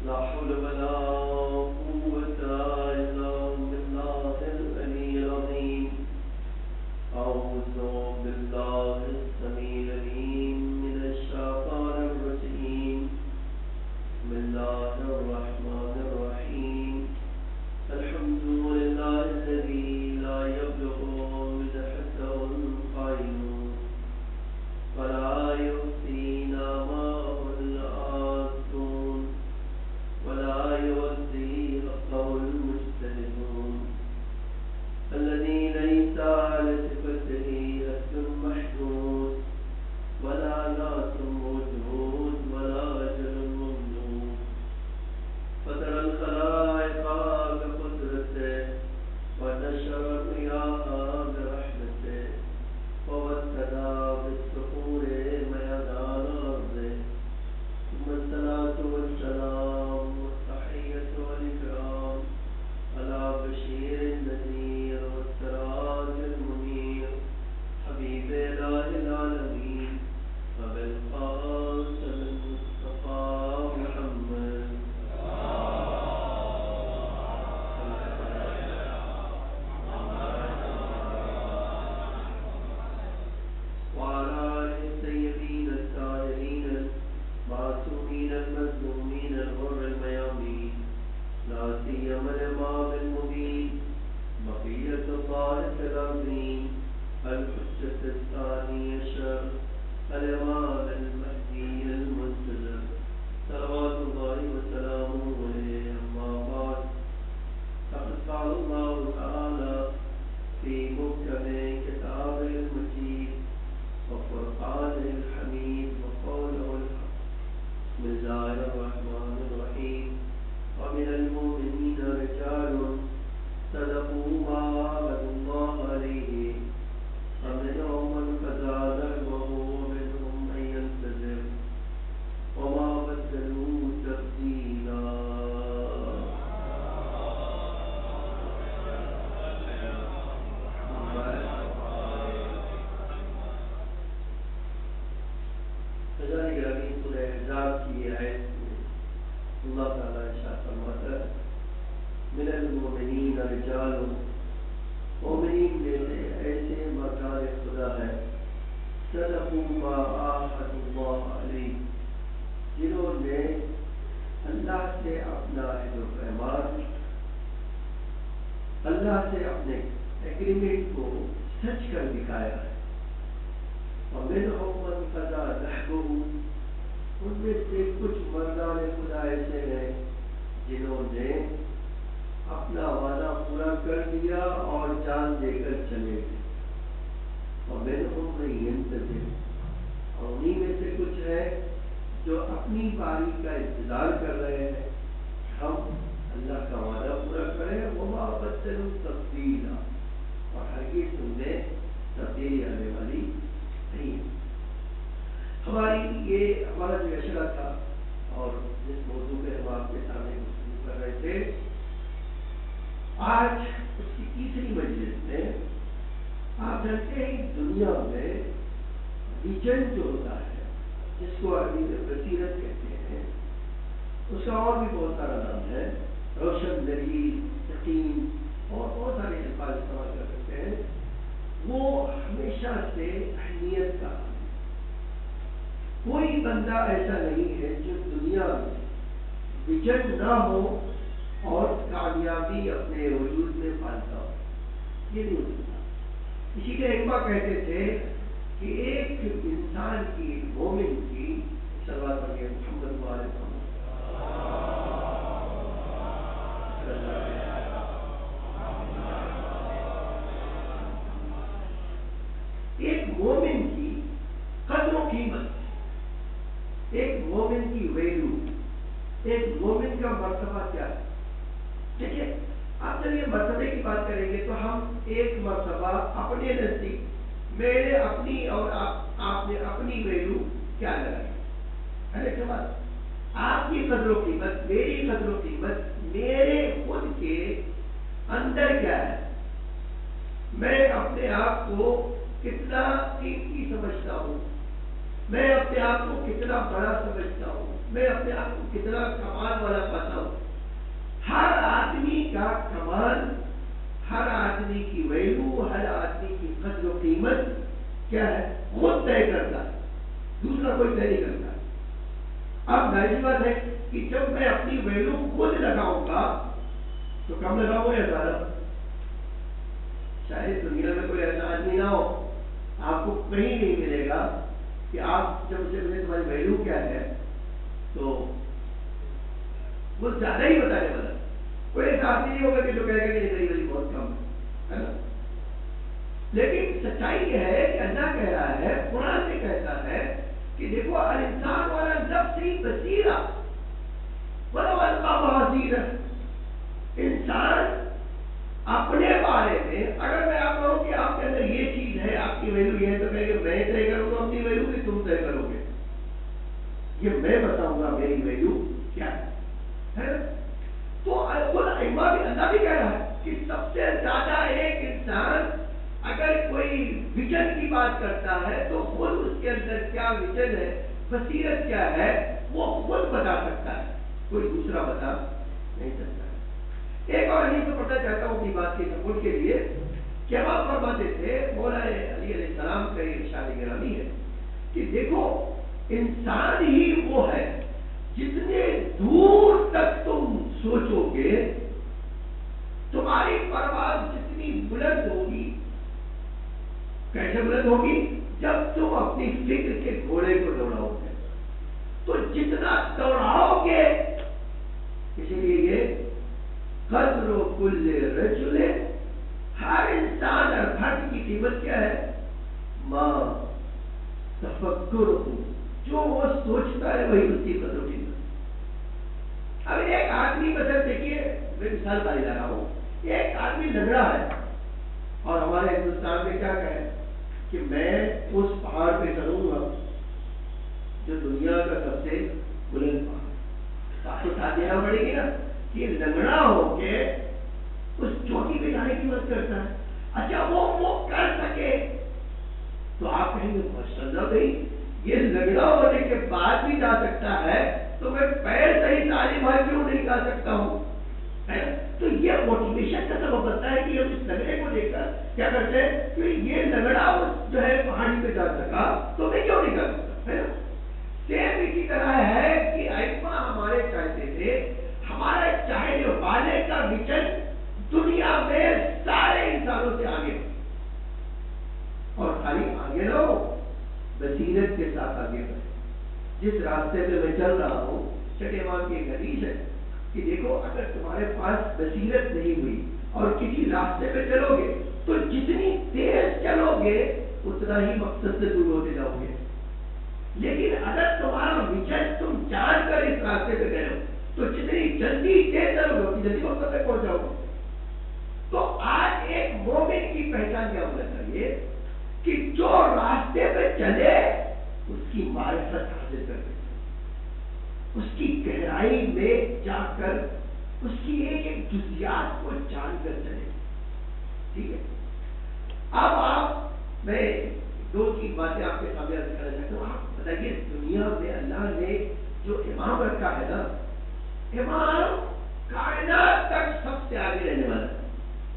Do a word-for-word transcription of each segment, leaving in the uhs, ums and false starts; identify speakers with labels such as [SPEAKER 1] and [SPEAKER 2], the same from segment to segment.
[SPEAKER 1] لا حول ولا قوة إلا بالله العلي العظيم. أعوذ بالله السميع العليم من الشيطان الرجيم. بسم الله الرحمن الرحيم. الحمد لله الذي لا يبلغ مدحته القائلون ولا يحصي نعمه العادون ولا يوفي حقه المجتهدون. الذي ليس على صفته حد محدود ولا ناس موجود ولا أجل ممدود. فترى الخلائق بقدرته ونشر الرياح برحمته ووسدا بالصخور ميدان أرضه. ثم الصلاة والسلام والتحية والإكرام على بشير النذير والسراج المنير حبيب إله العالمين أبي القاسم المصطفى محمد وعلى آله الطيبين الطاهرين المعصومين المظلومين الغر الميامين لا سيما الإمام المبين بقية الله في الأرضين الحجة الثاني عشر الإمام المهدي المنتظر صلوات الله وسلامه عليه. أما بعد فقد قال الله تعالى في محكم كتابه المجيد وفرقانه الحميد وقوله الحق. بسم الله الرحمن الرحيم. ومن المؤمنين رجال صدقوا ما عاهدوا الله عليه فمنهم من قضى نحبه ومنهم من ينتظر وما بدلوا تبديلا. فذلك ربی سورہ احزاب کی یہ آیت میں اللہ تعالیٰ ارشاد فرماتا ہے من المؤمنین رجال، مومنین میں سے ایسے مردان خدا ہے صدقوا ما عاهدوا اللہ علیہ، جنہوں نے اللہ سے اپنا عہد و پیمان، اللہ سے اپنے ایگریمنٹ کو سچ کر دکھایا ہے. ومنهم من قضى نحبه، ان میں سے کچھ مردان خدا ایسے ہیں جنہوں نے اپنا وعدہ پورا کر دیا اور جان دے کر چلے گئے. ومنهم من ينتظر، اور انہیں میں سے کچھ ہے جو اپنی باری کا انتظار کر رہے ہیں ہم اللہ کا وعدہ پورا کریں. وما بدلوا تبدیلا، اور ہرگز ان میں تبدیلی آنے والی نہیں. ہماری یہ ہمارا جو اشرا تھا اور جس موضوع پہ ہم آپ کے سامنے گفتگو کر رہے تھے، آج اس کی تیسری مجلس میں آپ جانتے ہیں دنیا میں ویژن جو ہوتا ہے جس کو عربی میں بصیرت کہتے ہیں، اس کا اور بھی بہت سارا نام ہے، روشن دلیل، یقین اور بہت سارے الفاظ استعمال کر سکتے ہیں. وہ ہمیشہ سے اہمیت کا ہے. کوئی بندہ ایسا نہیں ہے جو دنیا میں ویژن نہ ہو اور کامیابی اپنے وجود میں پالتا ہو. یہ نہیں ہو سکتا. اسی لیے اقبال کہتے تھے کہ ایک انسان کی، مومن کی صلوات علیہ محمد وعلیہ محمد، ایک مومن کی قدر و قیمت، ایک مومن کی ویلو، ایک مومن کا مرتبہ کیا ہے. دیکھیے آپ جب یہ مرتبے کی بات کریں گے تو ہم ایک مرتبہ اپنے نزدیک، میرے اپنی اور آپ آپ نے اپنی ویلو کیا لگائی ہے نا. بات آپ کی قدر و قیمت، میری قدر و قیمت میرے خود کے اندر کیا ہے. میں اپنے آپ کو کتنا قیمتی سمجھتا ہوں، میں اپنے آپ کو کتنا بڑا سمجھتا ہوں، میں اپنے آپ کو کتنا کمال والا پاتا ہوں. ہر آدمی کا کمال، ہر آدمی کی ویلو، ہر آدمی کی قدر و قیمت کیا ہے؟ خود طے کرتا ہے، دوسرا کوئی طے نہیں کرتا. اب ظاہر بات ہے کہ جب میں اپنی ویلو خود لگاؤں گا تو کم لگاؤں یا زیادہ؟ شاید دنیا میں کوئی ایسا آدمی نہ ہو، آپ کو کہیں نہیں ملے گا کہ آپ جب اسے ملے تمہاری ویلو کیا ہے تو وہ زیادہ ہی بتانے والا. کوئی ایسا آدمی نہیں ہوگا کہ جو کہے گا کہ میری ویلو بہت کم ہے نا. لیکن سچائی یہ ہے کہ اللہ کہہ رہا ہے، قرآن سے کہتا ہے کہ دیکھو الانسان والا نفسی بصیرہ ولو القا معاذیرہ. انسان اپنے بارے میں اگر میں آپ کہوں کہ آپ کے اندر یہ چیز ہے، آپ کی ویلو یہ ہے، تو کہیں گے میں طے کروں گا اپنی ویلو کی تم طے کرو گے. یہ میں بتاؤں گا میری ویلو کیا ہے. تو خود ائمہ بھی اللہ بھی کہہ رہا ہے کہ سب سے زیادہ ایک انسان اگر کوئی ویژن کی بات کرتا ہے تو خود اس کے اندر کیا ویژن ہے، بصیرت کیا ہے، وہ خود بتا سکتا ہے، کوئی دوسرا بتا نہیں سکتا. ایک اور حدیث میں پڑھنا چاہتا ہوں اپنی بات کے سپورٹ کے لیے کہ ہم آپ فرماتے تھے، مولا علی علیہ السلام کا یہ ارشاد گرامی ہے کہ دیکھو انسان ہی وہ ہے جتنے دور تک تم سوچو گے تمہاری پرواز جتنی بلند ہوگی. کیسے بلند ہوگی؟ جب تم اپنی فکر کے گھوڑے کو دوڑاؤ گے. تو جتنا دوڑاؤ گے، اسی لیے یہ قدر و کل رجل، ہر انسان اور فرد کی قیمت کیا ہے؟ ماں تفکر ہو، جو وہ سوچتا ہے وہی اس کی قدر و قیمت. اب ایک آدمی مثلا دیکھیے، میں مثال بتا رہا ہوں، ایک آدمی لنگڑا ہے اور ہمارے ہندوستان میں کیا کہے کہ میں اس پہاڑ پہ چڑھوں گا جو دنیا کا سب سے بلند پہاڑ. تو آپ کو ساتھ دینا پڑے گی نا کہ لنگڑا ہو کے اس چوٹی پہ جانے کی مدد کرتا ہے. اچھا وہ وہ کر سکے تو آپ کہیں گے ماشاءاللہ بھائی یہ لنگڑا ہونے کے بعد بھی جا سکتا ہے تو میں پیر صحیح تعلیم ہے کیوں نہیں جا سکتا ہوں. تو یہ موٹیویشن کا سبب بنتا ہے کہ ہم اس لنگڑے کو دیکھ کر کیا کرتے ہیں کہ یہ لنگڑا جو ہے پہاڑی پہ جا سکا تو میں کیوں نہیں کر سکتا ہے نا. سیم اسی طرح ہے کہ ائمہ ہمارے چاہتے تھے ہمارا چاہنے والے کا ویژن دنیا میں سارے انسانوں سے آگے اور خالی آگے رہو، بصیرت کے ساتھ آگے بڑھے. جس راستے پہ میں چل رہا ہوں، چھٹے امام کی ایک حدیث ہے کہ دیکھو اگر تمہارے پاس بصیرت نہیں ہوئی اور کسی راستے پہ چلو گے تو جتنی تیز چلو گے اتنا ہی مقصد سے دور ہوتے جاؤ گے. لیکن اگر تمہارا ویژن تم جان کر اس راستے پہ گئے ہو تو جتنی جلدی تیز چلو گے اتنی جلدی مقصد تک پہنچ جاؤ گے. تو آج ایک مومن کی پہچان کیا ہونا چاہیے کہ جو راستے پہ چلے اس کی معرفت حاصل کر کے، اس کی گہرائی میں جا کر اس کی ایک ایک جزیات کو جان کر چلے. ٹھیک ہے. اب آپ میں دو تین باتیں آپ کے سامنے عرض کرنا چاہتا ہوں. آپ بتائیے دنیا میں اللہ نے جو امام رکھا ہے نا، امام کائنات تک سب سے آگے رہنے والا ہے.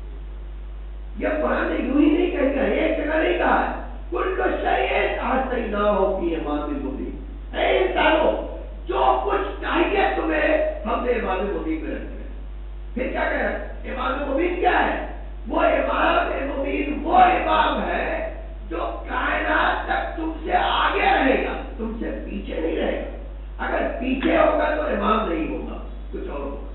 [SPEAKER 1] یہ قرآن نے یوں ہی نہیں کہا، ایک جگہ نہیں کہا ہے کل شیء احصیناہ فی امام مبین. اے انسانوں جو کچھ چاہیے تمہیں ہم نے امام مبین میں رکھ دیا. پھر کیا کہہ رہا؟ امام مبین کیا ہے؟ وہ امام مبین وہ امام ہے جو کائنات تک تم سے آگے رہے گا، تم سے پیچھے نہیں رہے گا. اگر پیچھے ہوگا تو امام نہیں ہوگا، کچھ اور ہوگا.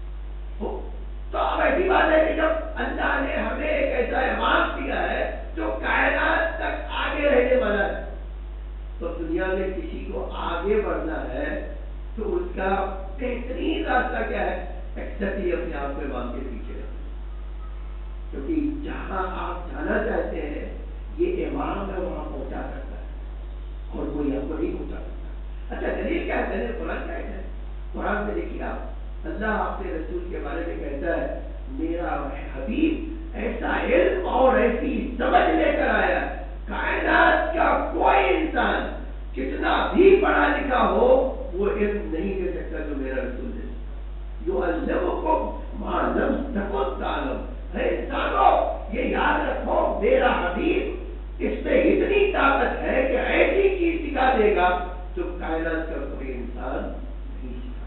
[SPEAKER 1] تو اب ایسی بات ہے کہ جب اللہ نے ہمیں ایک ایسا امام دیا ہے جو کائنات تک آگے رہنے والا ہے، تو دنیا میں کسی کو آگے بڑھنا ہے تو اس کا بہترین راستہ کیا ہے؟ ایکسپٹ ہی اپنے آپ کو امام کے پیچھے رکھنا. کیونکہ جہاں آپ جانا چاہتے ہیں یہ امام ہے وہاں پہنچا سکتا ہے اور کوئی آپ کو نہیں پہنچا سکتا. اچھا دلیل کیا ہے؟ قرآن کیا ہے؟ قرآن میں دیکھیے آپ، اللہ آپ کے رسول کے بارے میں کہتا ہے میرا حبیب ایسا علم اور ایسی سمجھ لے کر آیا، کائنات کا کوئی انسان کتنا بھی پڑھا لکھا ہو وہ علم نہیں دے سکتا جو میرا رسول دے سکتا. یعلمکم ما لم تکن تعلم. ہے انسانوں یہ یاد رکھو میرا حبیب اس میں اتنی طاقت ہے کہ ایسی چیز سکھا دے گا جو کائنات کا کوئی انسان نہیں سکھا.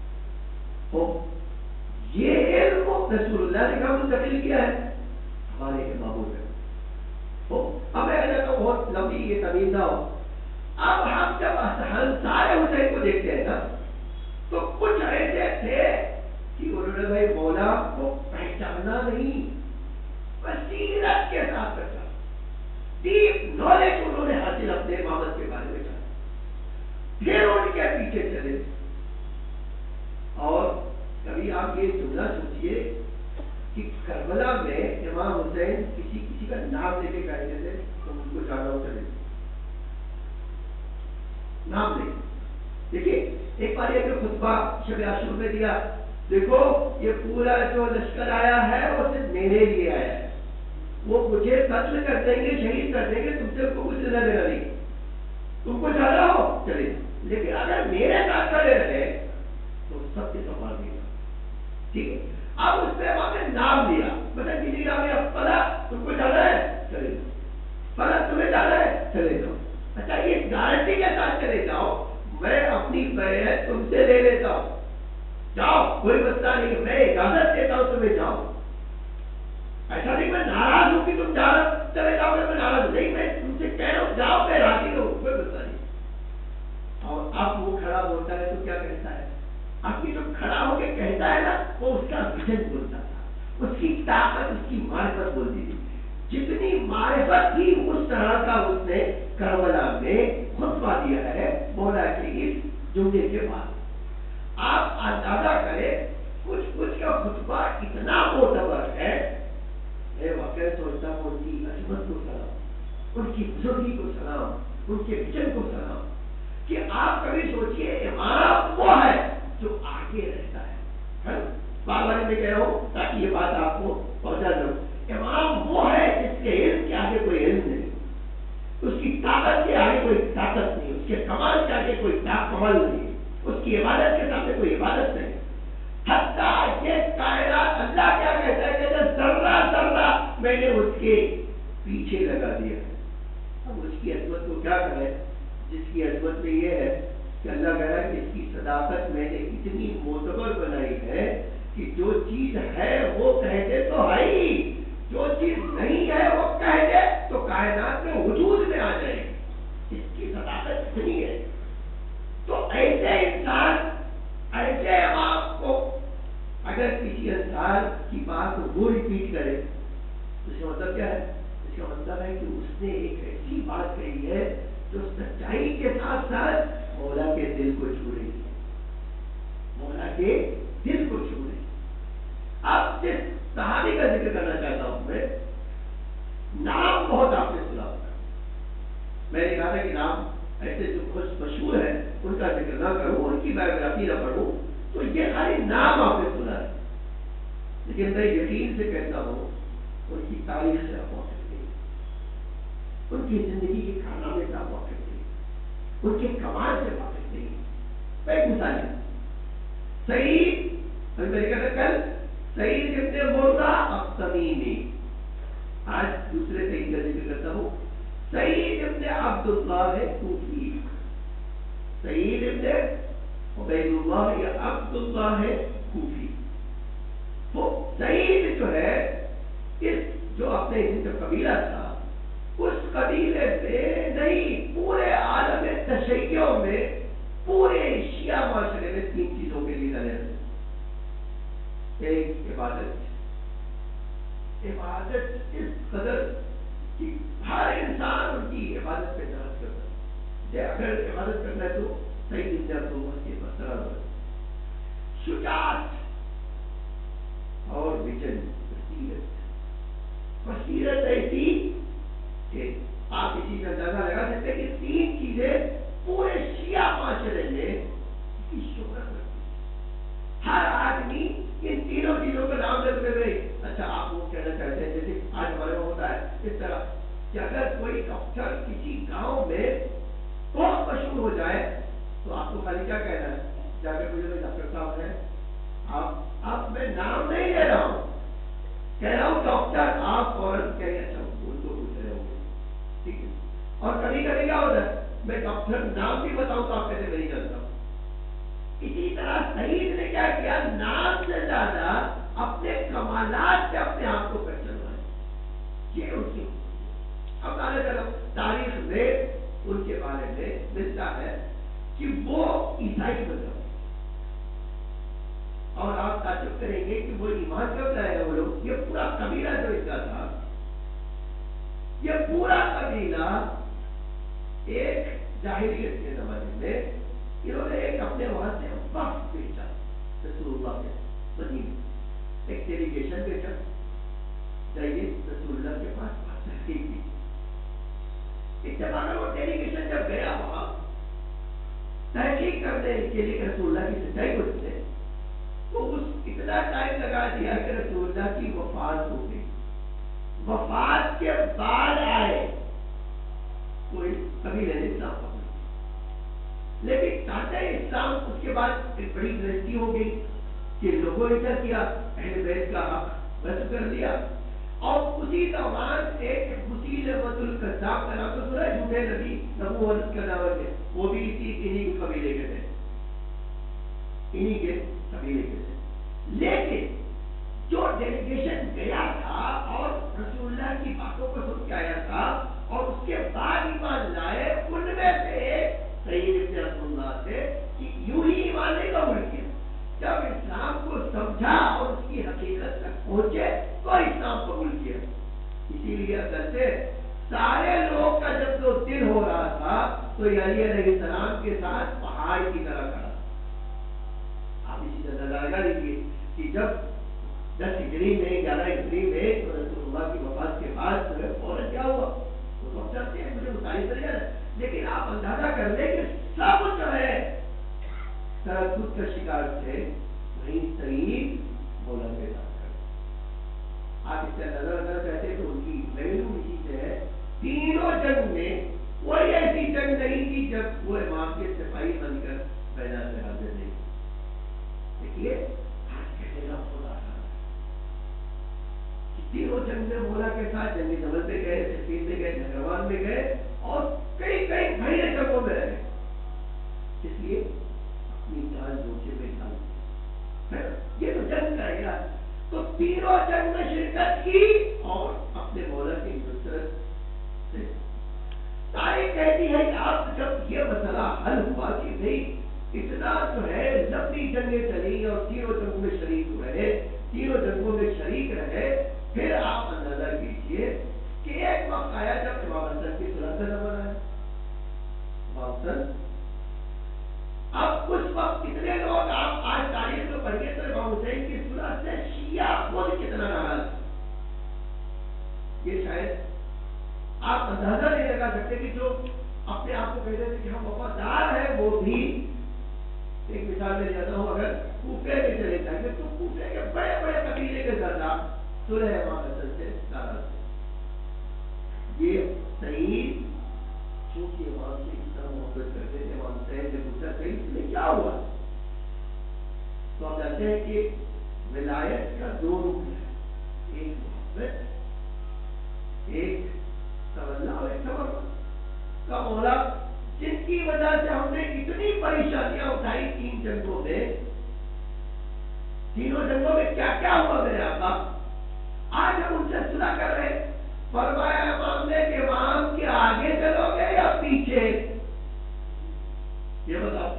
[SPEAKER 1] یہ علم رسول اللہ نے کہا منتقل کیا ہے ہمارے محبوب نے. اب میں کہتا ہوں بہت لمبی یہ تمیز نہ ہو. اب ہم جب سارے حسین کو دیکھتے ہیں نا تو کچھ ایسے تھے کہ انہوں نے بھائی مولا کو پہچانا نہیں, بصیرت کے ساتھ پہچانا, ڈیپ نالج انہوں نے حاصل اپنے محمد کے بارے میں جانا, پھر ان کے پیچھے چلے. اور کبھی آپ یہ جملہ سوچئے کہ کربلا میں امام حسین کسی کسی کا نام لے کے کہتے تھے تم ان کو جانا ہو چلے نام لے. دیکھیے ایک بار یہ خطبہ شب عاشور میں دیا, دیکھو یہ پورا جو لشکر آیا ہے وہ صرف میرے لیے آیا ہے, وہ مجھے قتل کر دیں گے, شہید کر دیں گے, تم سے کو کچھ لینا دینا نہیں, تم کو جانا ہو چلے, لیکن اگر میرے ساتھ کھڑے رہے تو سب کے سنبھال دے گا. ٹھیک ہے. اب اس نے وہاں پہ نام لیا, مطلب کسی نام لیا پلا تم کو جانا ہے چلے جاؤ, پلا تمہیں جانا ہے چلے جاؤ. اچھا یہ گارنٹی کے ساتھ چلے جاؤ میں اپنی بیعت تم سے لے لیتا ہوں, جاؤ کوئی مسئلہ نہیں, میں اجازت دیتا ہوں تمہیں جاؤ. ایسا نہیں میں ناراض ہوں کہ تم جا رہے چلے جاؤ, میں ناراض ہوں نہیں, میں تم سے کہہ رہا ہوں جاؤ, میں راضی ہوں, کوئی مسئلہ نہیں. اور اب وہ کھڑا ہوتا ہے تو کیا کہتا ہے, اب یہ جو کھڑا ہو کے کہتا ہے نا وہ اس کا ویژن بولتا تھا, اس کی طاقت, اس کی معرفت بولتی تھی. جتنی معرفت تھی اس طرح کا اس نے کربلا میں خطبہ دیا ہے مولا کے اس جملے کے بعد. آپ اندازہ کریں کچھ کچھ کا خطبہ اتنا معتبر ہے, میں واقعی سوچتا ہوں ان کی عظمت کو سلام, ان کی بزرگی کو سلام, ان کے ویژن کو سلام, کہ آپ کبھی سوچئے امام وہ ہے جو آگے رہتا ہے. بار بار میں کہہ رہا ہوں تاکہ یہ بات آپ کو پہنچا دوں. امام وہ ہے جس کے علم کے آگے کوئی علم نہیں, اس کی طاقت کے آگے کوئی طاقت نہیں, اس کے کمال کے آگے کوئی کمال نہیں, اس کی عبادت کے سامنے کوئی عبادت نہیں. حتیٰ یہ کائنات اللہ کیا کہتا ہے کہ ذرہ ذرہ میں نے اس کے پیچھے لگا دیا. اب اس کی عظمت کو کیا کرے, جس کی عظمت میں یہ ہے کہ اللہ کہہ رہا ہے کہ اس کی صداقت میں نے اتنی معتبر بنائی ہے کہ جو چیز ہے وہ کہہ دے تو ہے ہی, جو چیز نہیں ہے وہ کہہ دے تو کائنات میں وجود میں آ جائے گی. اس کی صداقت اتنی ہے. تو ایسے انسان, ایسے امام کو اگر کسی انسان کی بات کو وہ ریپیٹ کرے تو اس کا مطلب کیا ہے, اس کا مطلب ہے کہ اس نے ایک ایسی بات کہی ہے جو سچائی کے ساتھ ساتھ مولا کے دل کو چھو رہی ہے, مولا کے دل کو چھو رہی ہے. اب جس صحابی کا ذکر کرنا چاہتا ہوں میں, نام بہت آپ نے سنا ہوگا, میں نے کہا تھا کہ نام ایسے جو بہت مشہور ہے ان کا ذکر نہ کروں, ان کی بایوگرافی نہ پڑھوں, تو یہ خالی نام آپ نے سنا ہے, لیکن میں یقین سے کہتا ہوں ان کی تاریخ سے آپ واقف نہیں, ان کی زندگی کے کارنامے سے آپ واقف نہیں, ان کے کمال سے واقف نہیں. میں ایک مثال ہے, سعید, ابھی میں نے کہا کل سعید ابن مرہ التمیمی, آج دوسرے سعید کا ذکر کرتا ہوں, سعید ابن عبداللہ کوفی, سعید ابن عبید اللہ یا عبداللہ کوفی. تو سعید جو ہے اس جو اپنے ان کا قبیلہ تھا, اس قبیلے میں نہیں پورے عالم تشیع میں, پورے شیعہ معاشرے میں تین چیزوں کے لیے جانے جاتے. ایک عبادت, عبادت اس قدر کہ ہر انسان ان کی عبادت پہ اعتراض کرتا ہے, اگر عبادت کرنا ہے تو صحیح دن جب تو کے مسئلہ ہو. شجاعت اور ویژن, بصیرت, بصیرت ایسی کہ آپ اسی کا اندازہ لگا سکتے ہیں کہ تین چیزیں پورے شیعہ معاشرے میں کی شہرت رکھتی ہے. ہر آدمی ان تینوں چیزوں کا نام لیتے ہوئے, اچھا آپ وہ کہنا چاہتے ہیں جیسے آج ہمارے میں ہوتا ہے اس طرح کہ اگر کوئی ڈاکٹر کسی گاؤں میں بہت مشہور ہو جائے تو آپ کو خالی کیا کہنا ہے؟ جا کے پوچھو بھائی ڈاکٹر صاحب ہیں آپ آپ میں نام نہیں لے رہا ہوں، کہہ رہا ہوں ڈاکٹر، آپ فوراً کہیں اچھا ان کو پوچھ رہے ہوں گے، ٹھیک ہے. اور کبھی کبھی کیا ہوتا ہے میں ڈاکٹر نام بھی بتاؤں تو آپ کہتے میں نہیں جانتا ہوں. اسی طرح سعید نے کیا کیا، نام سے زیادہ اپنے کمالات سے اپنے آپ کو پہچانوایا. یہ ان کی اب تاریخ میں ان کے بارے میں ملتا ہے کہ وہ عیسائی بن جاتے اور آپ تعجب کریں گے کہ وہ ایمان کب لائے وہ لوگ. یہ پورا قبیلہ جو ان کا تھا، یہ پورا قبیلہ ایک جاہلیت کے زمانے میں انہوں نے ایک اپنے وہاں سے وقت بھیجا رسول اللہ کے مدینے، ایک ڈیلیگیشن بھیجا، جائیے رسول اللہ کے پاس تحقیق کی. ایک زمانہ وہ ڈیلیگیشن جب گیا وہاں تحقیق کرنے کے لیے رسول اللہ کی سچائی کو سنے، تو اس اتنا ٹائم لگا دیا کہ رسول اللہ کی وفات ہو گئی. وفات کے بعد آئے کوئی کبھی نہیں اسلام پکڑا، لیکن کہتے ہیں اسلام اس کے بعد ایک بڑی غلطی ہو گئی کہ لوگوں نے کیا کیا، اہل بیت کا حق رد کر لیا. اور اسی دوران ایک مسیلمۃ الکذاب کا نام تو سنا ہے، جھوٹے نبی نبوت کا دعویٰ ہے، وہ بھی اسی انہی کے قبیلے کے تھے، انہی کے قبیلے کے تھے. لیکن جو ڈیلیگیشن گیا تھا اور رسول اللہ کی باتوں کو سن کے آیا تھا اور اس کے بعد ایمان لائے، ان میں سے ایک سعید ابن عبد اللہ تھے کہ یوں ہی ایمان نہیں قبول کیا، جب اسلام کو سمجھا اور اس کی حقیقت تک پہنچے تو اسلام قبول کیا. اسی لیے اصل سے سارے لوگ کا جب تو دل ہو رہا تھا تو علی علیہ السلام کے ساتھ پہاڑ کی طرح کھڑا. آپ اسی طرح لگا لیجیے کہ جب دس ہجری میں گیارہ ہجری میں رسول اللہ کی وفات کے بعد جو ہے فوراً کیا ہوا وہ تو ہم چاہتے ہیں مجھے متعلق کر جانا، لیکن آپ اندازہ کر لیں کہ سب جو ہے تردد کا شکار تھے، وہیں سعید مولا کے ساتھ کر. آپ اس سے نظر نظر کہتے تو ان کی ویلو اسی سے ہے. تینوں جنگ میں کوئی ایسی جنگ نہیں تھی جب وہ امام کے سپاہی بن کر میدان میں حاضر نہیں. دیکھیے آج کہنے کا خدا تھا تینوں جنگ میں مولا کے ساتھ جنگی جمل میں گئے، سفین میں گئے، نہروان میں گئے اور کئی کئی بڑے جنگوں میں رہے. اس لیے اپنی جان جوچے میں ڈال، یہ تو جنگ کا ہے. تو تینوں جنگ میں شرکت کی اور اپنے مولا کی نصرت سے. تاریخ کہتی ہے کہ آپ جب یہ مسئلہ حل ہوا کہ نہیں اتنا جو ہے لمبی جنگیں چلی اور تینوں جنگوں میں شریک رہے، تینوں جنگوں میں شریک رہے، پھر آپ اندازہ کیجئے کہ ایک وقت آیا جب امام حسن کی صلح کا زمانہ ہے. امام حسن اب اس وقت کتنے لوگ آپ آج تاریخ میں پڑھیے تو امام حسین کی صلح سے شیعہ خود کتنا ناراض، یہ شاید آپ اندازہ نہیں لگا سکتے کہ جو اپنے آپ کو کہتے تھے کہ ہم وفادار ہیں وہ بھی. ایک مثال میں دیتا ہوں، اگر کوفے میں چلے جائیں گے تو کوفے کے بڑے بڑے قبیلے کے سردار صلح امام حسن سے ناراض تھے. یہ سعید چونکہ امام سے اس طرح محبت کرتے تھے، امام حسین نے پوچھا سعید تمہیں کیا ہوا؟ تو ہم جانتے ہیں کہ ولایت کا دو رخ ہے، ایک محبت، ایک تولا اور ایک تبرک. کا مولا جن کی وجہ سے ہم نے اتنی پریشانیاں اٹھائی تین جنگوں میں، تینوں جنگوں میں کیا کیا ہوا میرے آقا، آج ہم ان سے صلح کر رہے ہیں. فرمایا امام نے کہ امام کے آگے چلو گے یا پیچھے، یہ بتاؤ.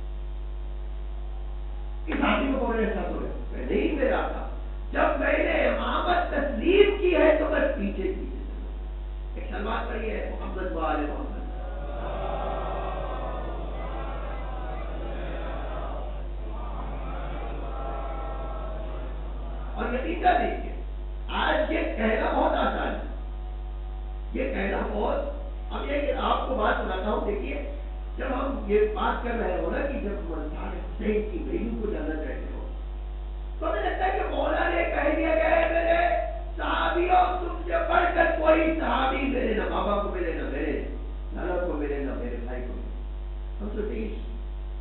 [SPEAKER 1] کس آدمی کو بولنے ایسا تو ہے نہیں میرے آقا، جب میں نے امامت تسلیم کی ہے تو بس پیچھے پیچھے چلو. ایک سلوات پڑھی ہے محمد وآل محمد. اور نتیجہ دیکھیے، آج یہ کہنا بہت آسان ہے، یہ کہنا بہت. اب یہ کہ آپ کو بات سناتا ہوں، دیکھیے جب ہم یہ بات کر رہے ہو نا کہ جب منصار حسین کی ویلو کو جاننا چاہتے ہو تو ہمیں لگتا ہے کہ مولا نے کہہ دیا گیا ہے میرے صحابیوں تم سے بڑھ کر کوئی صحابی میرے نہ بابا کو ملے، نہ میرے نانا کو ملے، نہ میرے بھائی کو ملے. ہم سوچتے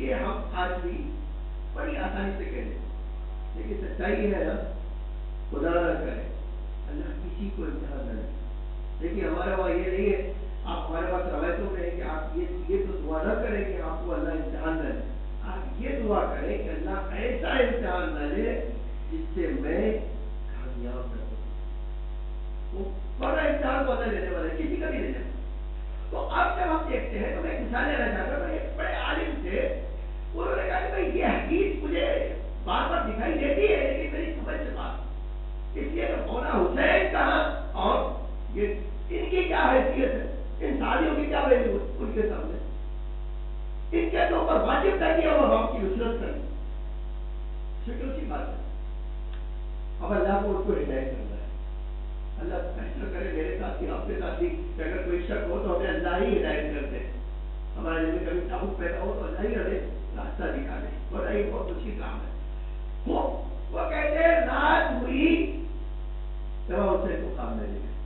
[SPEAKER 1] یہ ہم آج بھی بڑی آسانی سے کہہ لیں، لیکن سچائی ہے نا، خدا نہ کرے اللہ کسی کو امتحان نہ دے. دیکھیے ہمارا وہاں یہ نہیں ہے، آپ ہمارے پاس روایتوں میں ہے کہ آپ یہ یہ تو دعا نہ کریں کہ آپ کو اللہ امتحان نہ دے، آپ یہ دعا کریں کہ اللہ ایسا امتحان نہ دے جس سے میں کامیاب نہ ہوں. وہ بڑا امتحان کو اللہ لینے والا ہے، کسی کا بھی نہیں لینا. تو اب جب ہم دیکھتے ہیں تو میں مثال لینا چاہتا ہوں، ایک بڑے عالم تھے، انہوں نے کہا کہ بھائی یہ حدیث مجھے بار بار دکھائی دیتی ہے لیکن میری سمجھ سے بات، اس لیے کہ مولانا حسین کہاں اور یہ ان کی کیا حیثیت ہے، ان شادیوں کی کیا ویلیو ہے ان کے سامنے، ان کے تو اوپر واجب تھا کہ وہ باپ کی نصرت کریں. فکر سی بات ہے. اب اللہ کو ان کو ہدایت کرنا ہے. اللہ ایسا کرے میرے ساتھ بھی آپ کے ساتھ بھی کہ اگر کوئی شک ہو تو ہمیں اللہ ہی ہدایت کرتے ہیں. ہمارے دل میں کبھی تعلق پیدا ہو تو اللہ ہی ہمیں راستہ دکھا دے. بڑا ہی بہت اچھی کام ہے. وہ وہ کہتے ہیں رات ہوئی جب اسے کو سامنے لے گئے.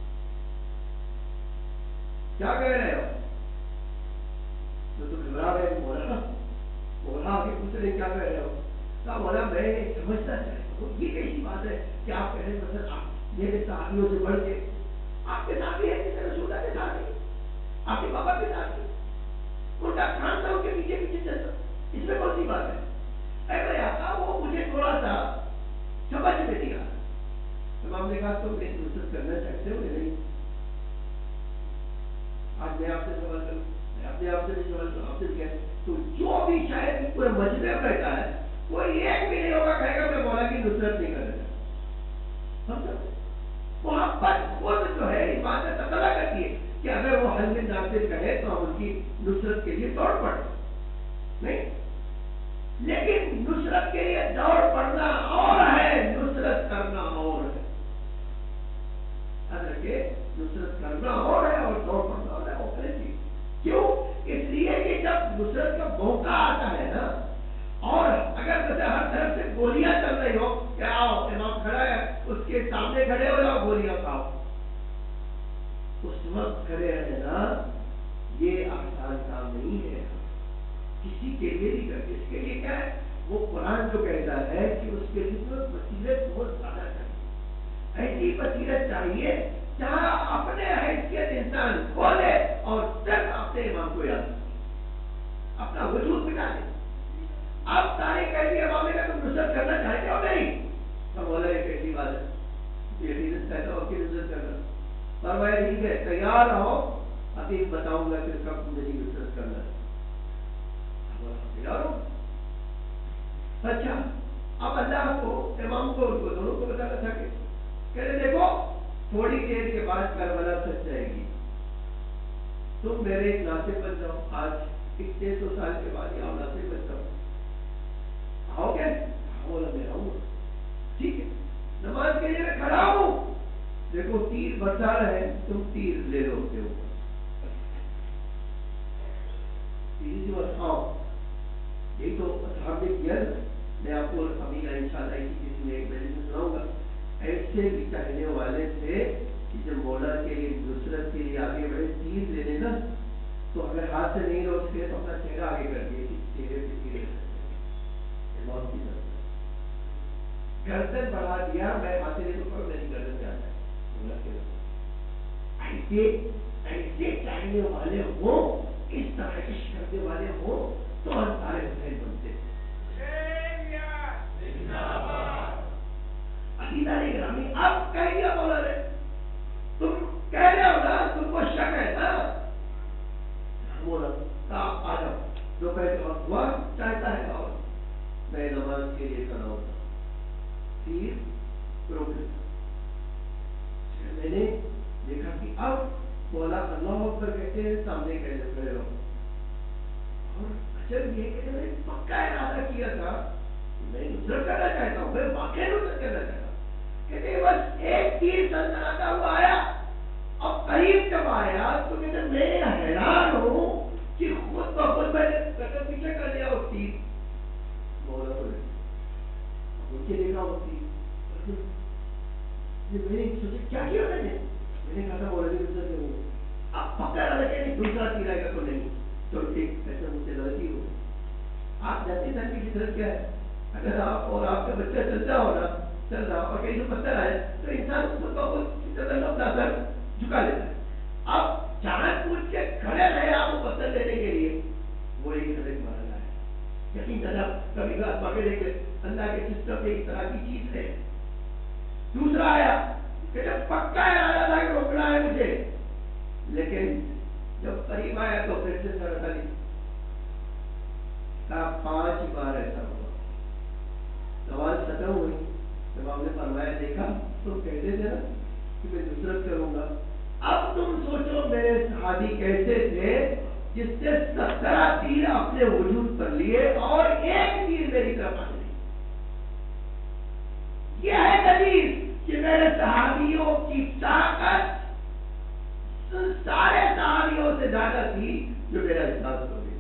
[SPEAKER 1] کیا کہہ رہے ہو؟ تو تم گھبرا رہے ہو مولانا، مولانا کے پوچھ رہے کیا کہہ رہے ہو؟ کہا مولانا میں سمجھتا چاہتا ہوں یہ کیسی بات ہے کہ آپ کہہ رہے ہیں مثلا آپ میرے صحابیوں سے بڑھ کے آپ کے ساتھ بھی ہے، جیسے رسول اللہ کے ساتھ نہیں، آپ کے بابا کے ساتھ نہیں، ان کا کھان تھا ان کے پیچھے پیچھے چلتا، اس میں کون سی بات ہے؟ اے بھائی آقا وہ مجھے تھوڑا سا سمجھ میں نہیں آ رہا. امام نے کہا تم میری نصرت کرنا چاہتے ہو یا نہیں؟ آج میں آپ سے سوال کروں، میں اپنے آپ سے بھی سوال کروں، آپ سے بھی کہتے تو جو بھی شاید پورے مجمع میں بیٹھا ہے وہ ایک بھی نہیں ہوگا کہے گا میں مولا کی نصرت نہیں کرنا چاہتا. ہم سب محبت خود جو ہے اس بات سے تقاضا کرتی ہے کہ اگر وہ حل ناصر کہے تو ہم ان کی نصرت کے لیے دوڑ پڑیں. نہیں، لیکن نصرت کے لیے دوڑ پڑنا اور ہے، نصرت کرنا اور ہے. حضرت کے نصرت کرنا اور ہے اور دوڑ پڑنا اور ہے. وہ کرے تھی کیوں؟ اس لیے کہ جب نصرت کا موقع آتا ہے نا، اور اگر جیسے ہر طرف سے گولیاں چل رہی ہو کہ آؤ امام کھڑا ہے اس کے سامنے کھڑے ہو جاؤ گولیاں کھاؤ، اس وقت کھڑے رہنا یہ آسان کام نہیں ہے کسی کے لیے بھی. کرتے اس کے لیے کیا ہے؟ وہ قرآن جو کہتا ہے کہ اس کے لیے بصیرت بہت زیادہ چاہیے. ایسی بصیرت چاہیے جہاں اپنے حیثیت انسان کھولے اور صرف اپنے امام کو یاد اپنا وجود مٹا دے. اب سارے کہتے ہیں امام کا تم نصرت کرنا چاہتے ہو نہیں؟ تو بولا یہ کیسی بات ہے، یہ نصرت کہتا ہو کہ نصرت کرنا. فرمایا ٹھیک ہے تیار رہو، ابھی بتاؤں گا کہ کب میری نصرت کرنا ہے. تیار ہو؟ اچھا اب اللہ کو امام کو ان کو دونوں کو بتانا تھا کہ کہتے دیکھو تھوڑی دیر کے بعد کربلا سچ جائے گی، تم میرے ایک ناصر بن جاؤ. آج اتنے سو سال کے بعد یہ ناصر بن جاؤ. آؤ گے؟ بولا میں آؤں گا. ٹھیک ہے نماز کے لیے میں کھڑا ہوں، دیکھو تیر برسا رہے ہیں، تم تیر لے لو کے اوپر تیر جو اٹھاؤ. یہی تو اصحاب نے کیا. میں آپ کو ابھی ان شاء اللہ اسی چیز میں ایک بجے میں سناؤں گا. ایسے بھی کہنے والے تھے کہ جب مولا کے نصرت کے لیے آگے بڑھے تیر لینے نا تو اگر ہاتھ سے نہیں روک سکے تو اپنا چہرہ آگے کر دیے کہ چہرے پہ تیر امام کی طرف گردن بڑھا دیا. میں ہاتھ سے نہیں تو میری گردن جاتا ہے مولا کے رسول. ایسے ایسے چاہنے والے ہوں، اس طرح عشق کرنے والے ہوں تو ہم سارے حسین بنتے ہیں. عقیدہ نہیں گرامی. اب کہہ دیا مولا نے، تم کہہ رہے ہو نا، تم کو شک ہے نا. مولا آپ آ جاؤ. جو کہتے وقت ہوا چاہتا ہے اور میں نماز کے لیے کھڑا ہوتا پھر روک لیتا. میں نے دیکھا کہ اب مولا اللہ اکبر کہتے ہیں سامنے کھڑے ہو. اور اچھل یہ کہ میں نے پکا ارادہ کیا تھا میں نصرت کرنا چاہتا ہوں، میں واقعی نصرت کرنا چاہتا ہوں. کہتے بس ایک تیر سنسناتا ہوا آیا. اب قریب جب آیا تو کہتے میں حیران ہوں کہ خود بخود میں نے قدم پیچھے کر لیا اس تیر. مولا کو ان کے دیکھا وہ تیر میں نے سوچا کیا کیا میں نے میں نے کہا تھا مولا کی نصرت کروں گا. اب پکا ارادہ کہ نہیں دوسرا تیر آئے گا تو نہیں. تو ایک ایسا مجھ سے غلطی ہو. آپ جانتے ہیں کی فطرت کیا ہے؟ اگر آپ اور آپ کا بچہ چلتا ہو نا چل رہا اور کہیں سے پتھر آئے تو انسان خود بخود اپنا سر جھکا لیتا ہے. اب جان پوچھ کے کھڑے رہے آپ کو پتھر لینے کے لیے وہ ایک طرح کی مرحلہ ہے. یقین کرنا کبھی بات پکڑے کہ اللہ کے سسٹم میں ایک طرح کی چیز ہے. دوسرا آیا کہ جب پکا ارادہ تھا کہ روکنا ہے مجھے لیکن جب قریب آیا تو پھر سے سر اٹھا لی. کہا پانچ بار ایسا ہوا. نماز ختم ہوئی جب آپ نے فرمایا دیکھا تو کہتے تھے نا کہ میں نصرت کروں گا. اب تم سوچو میرے صحابی کیسے تھے جس سے سترہ تیر اپنے وجود پر لیے اور ایک تیر میری طرف آ گئی. یہ ہے دلیل کہ میرے صحابیوں کی طاقت سارے صحابیوں سے زیادہ تھی جو میرا احساس ہو گئی.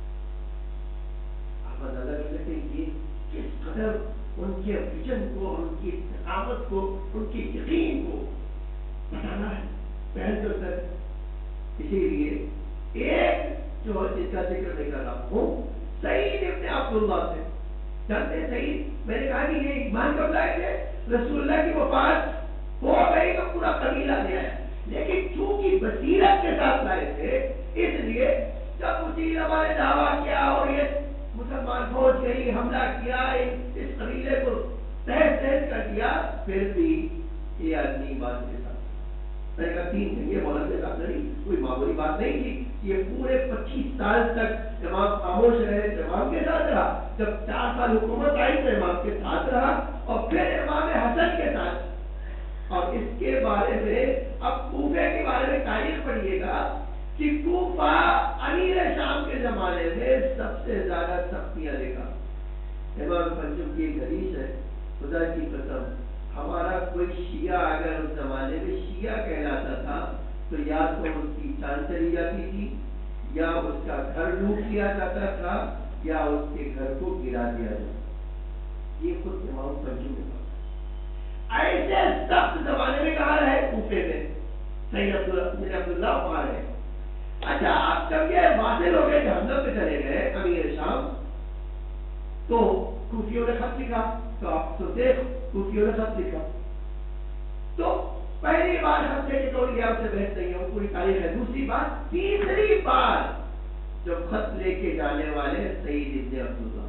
[SPEAKER 1] آپ اندازہ کر سکتے ہیں کہ کس قدر ان کے ویژن کو ان کی استقامت کو ان کی یقین کو بتانا ہے پہل کرتا ہے. اسی لیے ایک جو جس کا ذکر میں کر رہا ہوں سعید ابن عبداللہ سے جانتے ہیں. سعید میں نے کہا کہ یہ ایمان کب لائے تھے؟ رسول اللہ کی وفات ہو گئی تو پورا قبیلہ لے آیا لیکن چونکہ بصیرت کے ساتھ لائے تھے اس لیے جب اسی ہمارے دعویٰ کیا اور یہ مسلمان فوج گئی حملہ کیا اس قبیلے کو تحس تحس کر دیا پھر بھی یہ آدمی ایمان کے ساتھ میں نے کہا تین دن یہ مولا کے ساتھ نہیں کوئی معمولی بات نہیں تھی. یہ پورے پچیس سال تک امام خاموش رہے امام کے ساتھ رہا. جب چار سال حکومت آئی تو امام کے ساتھ رہا اور پھر امام حسن کے ساتھ. اور اس کے بارے میں اب کوفے کے بارے میں تاریخ پڑھیے گا کہ کوفہ امیر شام کے زمانے میں سب سے زیادہ سختیاں دیکھا. امام پنجم کی ایک حدیث ہے خدا کی قسم ہمارا کوئی شیعہ اگر اس زمانے میں شیعہ کہلاتا تھا تو یا تو اس کی جان چلی جاتی تھی یا اس کا گھر لوٹ لیا جاتا تھا یا اس کے گھر کو گرا دیا جاتا. یہ خود امام پنجم نے کہا. ایسے سخت زمانے میں کہاں رہے کوفے میں سید عبداللہ عبداللہ وہاں رہے. اچھا آپ جب یہ واضح ہو گئے کہ ہم لوگ پہ چلے گئے امیر شام تو کوفیوں نے خط لکھا تو آپ تو دیکھ کوفیوں نے خط لکھا تو پہلی بار خط لے کے توڑ گیا اس سے بحث نہیں ہے پوری تاریخ ہے. دوسری بات تیسری بار جب خط لے کے جانے والے سعید ابن عبداللہ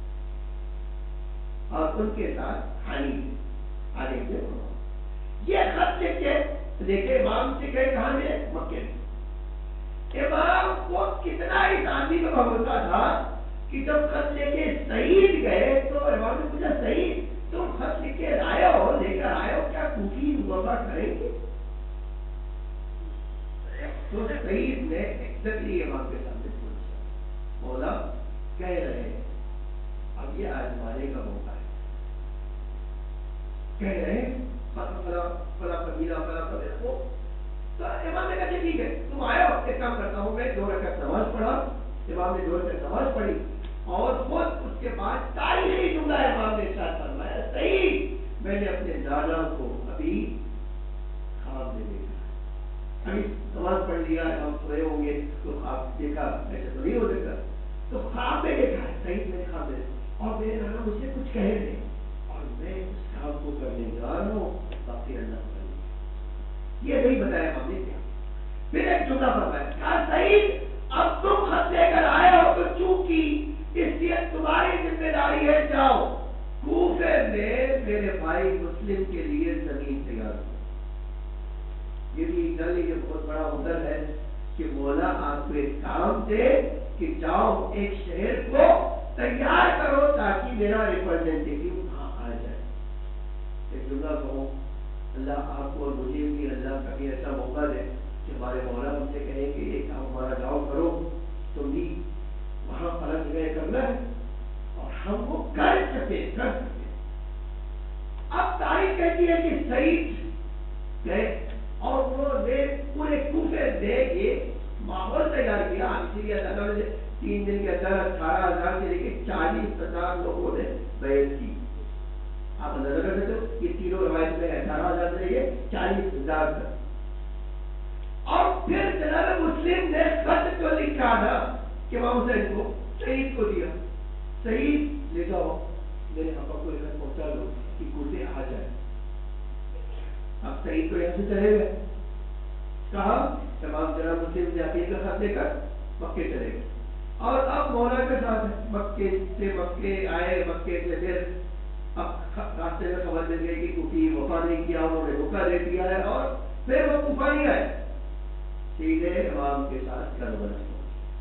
[SPEAKER 1] اور ان کے ساتھ حانی آنے کے یہ خط لے کے لے کے امام سے گئے کہاں میں مکے میں. امام کو کتنا اس آدمی کا بھروسہ تھا کہ جب خط لے کے سعید گئے تو امام نے پوچھا سعید تم خط لے کے آئے ہو لے کر آئے ہو کیا کوفی وفا کریں گے؟ تو سعید نے ایگزیکٹلی امام کے سامنے پوچھا مولا کہہ رہے اب یہ آزمانے کا موقع ہے کہہ رہے فلا فلا قبیلہ فلا قبیلہ وہ تو امام نے کہا ٹھیک ہے تم آئے ہو ایک کام کرتا ہوں میں دو رکعت نماز پڑھا. امام نے دو رکعت نماز پڑھی اور خود اس کے بعد تاریخی جملہ امام نے ارشاد فرمایا صحیح میں نے اپنے دادا کو ابھی خواب میں دیکھا. ابھی نماز پڑھ لیا ہم سوئے ہوں گے تو خواب دیکھا ایسا تو نہیں ہو سکتا تو خواب میں دیکھا ہے صحیح میں نے خواب میں اور میرے نانا مجھ سے کچھ کہے نہیں اور میں اس کام کو کرنے جا رہا ہوں باقی اللہ یہ نہیں بتایا ہم نے کیا. پھر ایک جملہ فرمایا کہا سعید اب تم خط لے کر آئے ہو تو چونکہ اس لیے تمہاری ذمہ داری ہے جاؤ کوفے میں میرے بھائی مسلم کے لیے زمین تیار ہو. یہ بھی ایک یہ بہت بڑا ہنر ہے کہ مولا آپ کو ایک کام دے کہ جاؤ ایک شہر کو تیار کرو تاکہ میرا ریپرزینٹیٹیو وہاں آ جائے. ایک جملہ کہوں اللہ آپ کو اور مجھے بھی اللہ کبھی ایسا موقع دے کہ ہمارے مولا ہم سے کہیں کہ یہ کام ہمارا جاؤ کرو تم بھی وہاں فرق جگہ کرنا ہے اور ہم وہ کر سکے کر سکے. اب تاریخ کہتی ہے کہ سعید گئے اور انہوں نے پورے کوفے میں یہ ماحول تیار کیا. اسی لیے اللہ نے تین دن کے اندر اٹھارہ ہزار سے لے کے چالیس ہزار لوگوں نے بیعت کی. آپ اندازہ کر سکتے ہو یہ تینوں روایت میں اٹھارہ ہزار سے لے کے چالیس ہزار تک. اور پھر جناب مسلم نے خط کو لکھا تھا کہ وہاں حسین کو شہید کو دیا سعید لے جاؤ میرے آقا کو ادھر پہنچا دو کہ گردے آ جائے. اب سعید تو یہاں سے چلے گئے, کہا تمام جناب مسلم جاتی کا خط لے کر مکے چلے گئے, اور اب مولا کے ساتھ مکے سے مکے آئے, مکے سے پھر اب راستے میں خبر مل گئی کہ کوفی وفا نہیں کیا, انہوں نے دھوکہ دے دیا ہے, اور پھر وہ کوفہ نہیں آئے, سیدھے امام کے ساتھ کربلا پہنچے.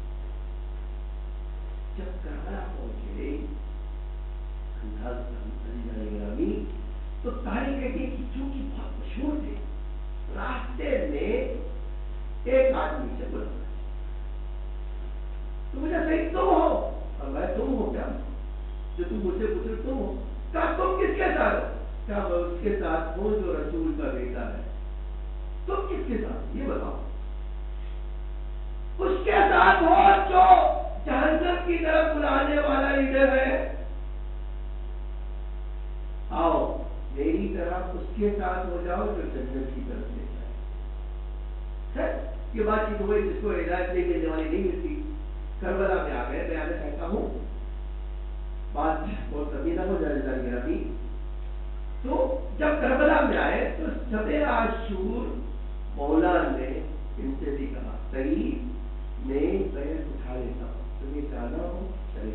[SPEAKER 1] جب کربلا پہنچے گرامی تو تاریخ کہتی ہے کہ چونکہ بہت مشہور تھے, راستے میں ایک آدمی سے بولا تو مجھے صحیح تم ہو, اور میں تم ہو کیا جو تم مجھ سے پوچھ رہے تم ہو, کہا تم کس کے ساتھ ہو, کہا میں اس کے ساتھ ہوں جو رسول کا بیٹا ہے. تم کس کے ساتھ یہ بتاؤ. اس کے ساتھ ہو جو جہنم کی طرف بلانے والا لیڈر ہے, آؤ میری طرف اس کے ساتھ ہو جاؤ جو جنت کی طرف لے جائے. یہ بات چیت ہوئی جس کو ہدایت نہیں دینے والی نہیں ملتی. کربلا میں آ گئے, میں آنے کہتا ہوں بات بہت طویل نہ ہو جائے جانی ربی. تو جب کربلا میں آئے تو شب عاشور مولا نے ان سے بھی کہا سعید میں بیعت اٹھا لیتا ہوں, تمہیں جانا ہو چلے.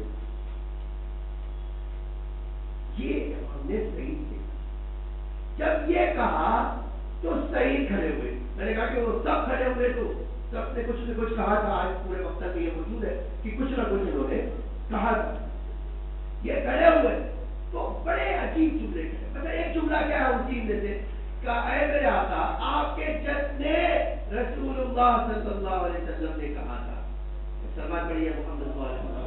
[SPEAKER 1] یہ ہم نے سعید سے جب یہ کہا تو سعید کھڑے ہوئے. میں نے کہا کہ وہ سب کھڑے ہوئے تو سب نے کچھ نہ کچھ کہا تھا. آج پورے وقت میں یہ موجود ہے کہ کچھ نہ کچھ انہوں نے کہا تھا. یہ کھڑے ہوئے تو بڑے عجیب جملے کہے. مطلب ایک جملہ کیا ہے اسی میں سے کہ اے میرے آقا آپ کے جد نے رسول اللہ صلی اللہ علیہ وسلم نے کہا تھا. سلمان پڑھیے محمد صلی اللہ علیہ وسلم.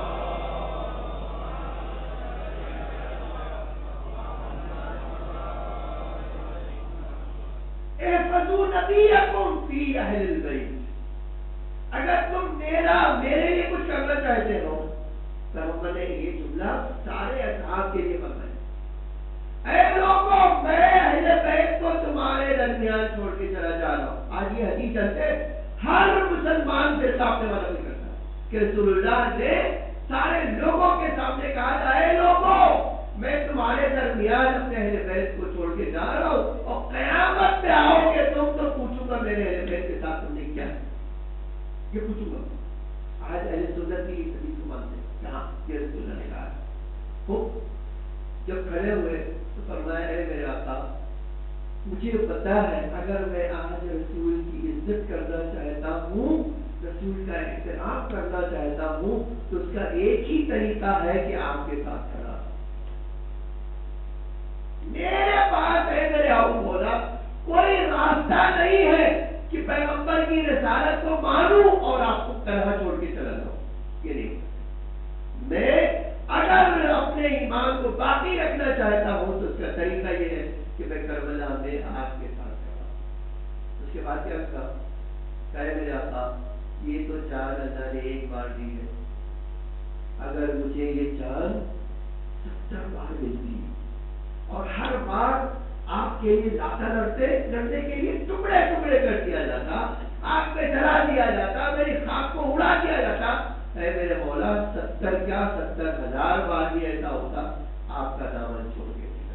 [SPEAKER 1] احفظوا نبیکم فی اہل البیت. اگر تم میرا میرے لیے کچھ کرنا چاہتے ہو تو میں نے یہ جملہ سارے اصحاب کے لیے فرمایا, اے لوگوں میں اہل بیت کو تمہارے درمیان چھوڑ کے چلا جا رہا ہوں. آج یہ حدیث چلتے ہر مسلمان پھر سامنے والا بھی کرتا ہے کہ رسول اللہ نے سارے لوگوں کے سامنے کہا تھا اے لوگوں میں تمہارے درمیان اپنے اہل بیت کو چھوڑ کے جا رہا ہوں, اور قیامت میں آؤ گے تم تو پوچھوں گا میرے اہل بیت کے ساتھ تم نے کیا, یہ پوچھوں گا. آج اہل سنت کی حدیث کو مانتے ہیں کہاں یہ رسول اللہ نے کہا. جب کھڑے ہوئے تو فرمایا اے میرے آقا مجھے پتا ہے اگر میں آج رسول کی عزت کرنا چاہتا ہوں, رسول کا احترام کرنا چاہتا ہوں, تو اس کا ایک ہی طریقہ ہے کہ آپ کے ساتھ کھڑا. میرے پاس ہے میرے آؤ بولا کوئی راستہ نہیں ہے کہ پیغمبر کی رسالت کو مانوں اور آپ کو طرح چھوڑ کے چلا جاؤں. یہ نہیں. میں اگر اپنے ایمان کو باقی رکھنا چاہتا ہوں تو اس کا طریقہ یہ ہے کہ میں کربلا میں آپ کے ساتھ کھڑا. اس کے بعد کیا کہا, کہے میرے آقا یہ تو جان اللہ نے ایک بار دی ہے, اگر مجھے یہ جان ستر بار ملتی اور ہر بار آپ کے لیے زیادہ لڑتے لڑنے کے لیے ٹکڑے ٹکڑے کر دیا جاتا, آگ پہ جلا دیا جاتا, میری خاک کو اڑا دیا جاتا, اے میرے مولا ستر کیا ستر ہزار بار بھی ایسا ہوتا آپ کا دامن چھوڑ کے دیا.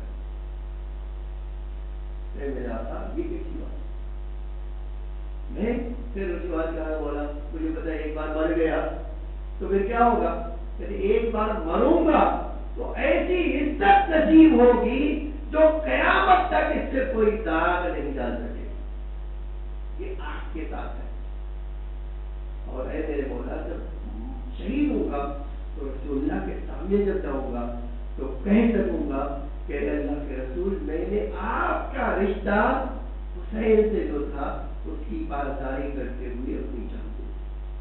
[SPEAKER 1] اے میرے آقا یہ کیسی بات. میں پھر اس کے بعد کہا مولا مجھے پتا ایک بار مر گیا تو پھر کیا ہوگا, یعنی ایک بار مروں گا تو ایسی عزت نصیب ہوگی جو قیامت تک اس سے کوئی داغ نہیں ڈال سکے. یہ آپ کے ساتھ ہے. اور اے میرے مولا جب شہید ہوں گا تو رسول اللہ کے سامنے جب جاؤں گا تو کہہ سکوں گا کہ اللہ کے رسول میں نے آپ کا رشتہ حسین سے جو تھا اس کی پاسداری کرتے ہوئے اپنی جان دی.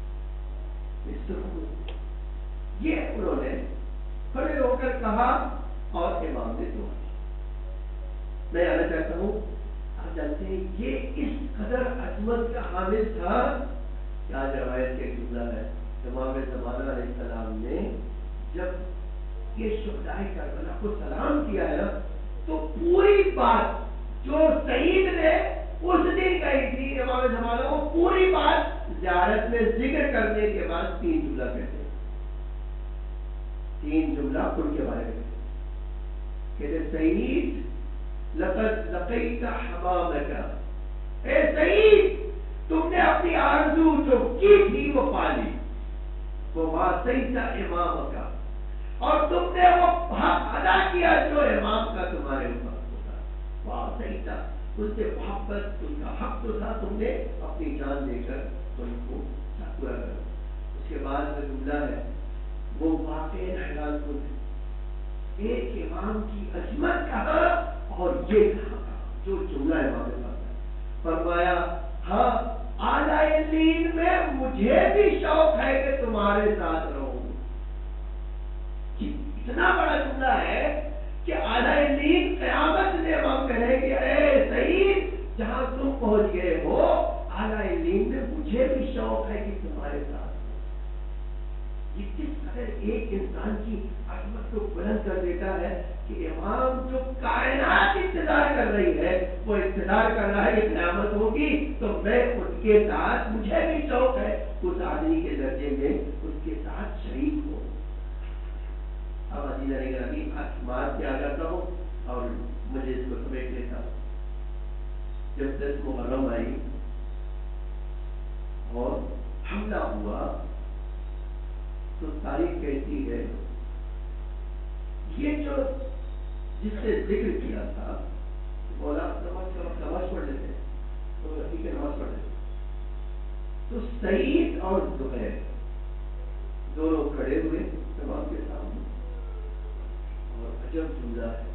[SPEAKER 1] یہ انہوں نے کھڑے ہو کر کہا اور امام نے دعا. میں آنا چاہتا ہوں آپ جانتے ہیں یہ اس قدر عظمت کا حامل تھا کہ آج روایت کے جملہ ہے امام زمانہ علیہ السلام نے جب یہ شہدائے کربلا کو سلام کیا ہے تو پوری بات جو سعید نے اس دن کہی تھی امام زمانہ وہ پوری بات زیارت میں ذکر کرنے کے بعد تین جملہ کہتے ہیں. تین جملہ ان کے بارے میں کہتے سعید لقد لقیت حمامک، اے سعید تم نے اپنی آرزو جو کی تھی وہ پالی، وہ واسیت امامک، اور تم نے وہ حق ادا کیا جو امام کا تمہارے اوپر ہوتا، واسیت ان سے محبت، ان کا حق تو تھا، تم نے اپنی جان دے کر ان کو پورا کرا۔ اس کے بعد میں جملہ ہے وہ واقعی حیران کن ہے، ایک امام کی عظمت کہا اور یہ کہا جو جملہ ہے وہاں پہ فرمایا ہاں اعلی علین میں مجھے بھی شوق ہے کہ تمہارے ساتھ رہوں۔ اتنا بڑا جملہ ہے کہ اعلی علین قیامت نے امام کہے کہ اے سعید جہاں تم پہنچ گئے ہو اعلی علین میں مجھے بھی شوق ہے کہ تمہارے ساتھ۔ یہ کس قدر ایک انسان کی عظمت کو بلند کر دیتا ہے کہ امام جو کائنات انتظار کر رہی ہے وہ انتظار کر رہا ہے کہ قیامت ہوگی تو میں اس کے ساتھ، مجھے بھی شوق ہے اس آدمی کے درجے میں اس کے ساتھ شریک ہو۔ اب عزیز گرامی بات پہ آ جاتا ہوں اور مجھے اس کو سمیٹ لیتا ہوں۔ جب دس محرم آئی اور حملہ ہوا تو تاریخ کہتی ہے یہ جو جس سے ذکر کیا تھا مولا نماز کا وقت نماز پڑھ لیتے تو رفیق نماز پڑھ لیتے تو سعید اور زبیر دونوں کھڑے ہوئے نماز کے سامنے اور عجب جملہ ہے